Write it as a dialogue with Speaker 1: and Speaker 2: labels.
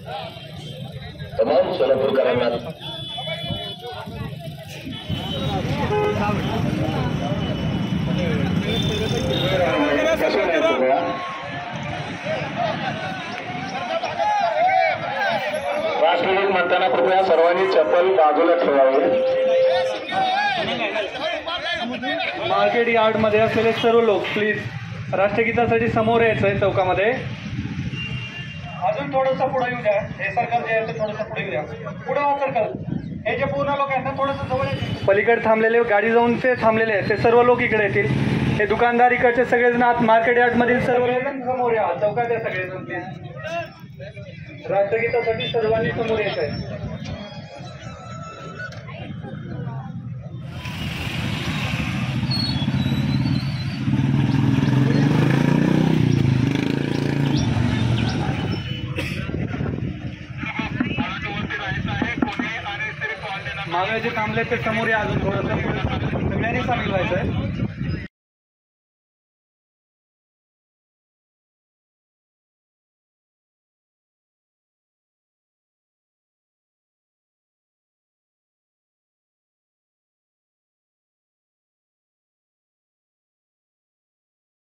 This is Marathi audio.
Speaker 1: तमाम सोलापूरकरांना राष्ट्रगीत म्हणताना कृपया सर्वांनी चप्पल बाजूला ठेवावी।
Speaker 2: मार्केट यार्ड मध्ये असलेले सर्व लोक प्लीज राष्ट्रगीतासाठी समोर यायचं आहे चौकामध्ये।
Speaker 3: अजून थोडंसं पुढे येऊ द्या, हे सरकार जे आहे ते थोडंसं पुढे येऊ द्या, पुढे वा सरकार। हे जे पूर्ण लोक आहेत ना थोडंसं जवळ येतील।
Speaker 2: पलीकडे थांबलेले गाडी जाऊन ते थांबलेले आहेत ते सर्व लोक इकडे येतील। हे दुकानदार इकडचे सगळेजण आत मार्केट यार्ड मधील सर्वजण समोर या, चौकात या सगळेजण प्लीज। राष्ट्रगीतासाठी सर्वांनी समोर यायचं आहे। मागे जे थांबले ते समोर या, अजून थोडंसं सगळ्यांनी सामील व्हायचं आहे।